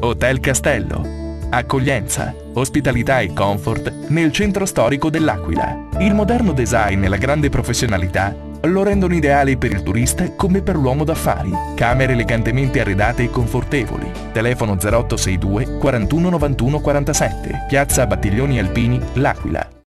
Hotel Castello. Accoglienza, ospitalità e comfort nel centro storico dell'Aquila. Il moderno design e la grande professionalità lo rendono ideale per il turista come per l'uomo d'affari. Camere elegantemente arredate e confortevoli. Telefono 0862 41 91 47. Piazza Battiglioni Alpini, L'Aquila.